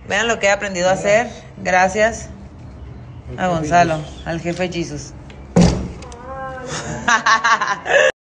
Vean lo que he aprendido a hacer gracias a Gonzalo, al jefe Jesus.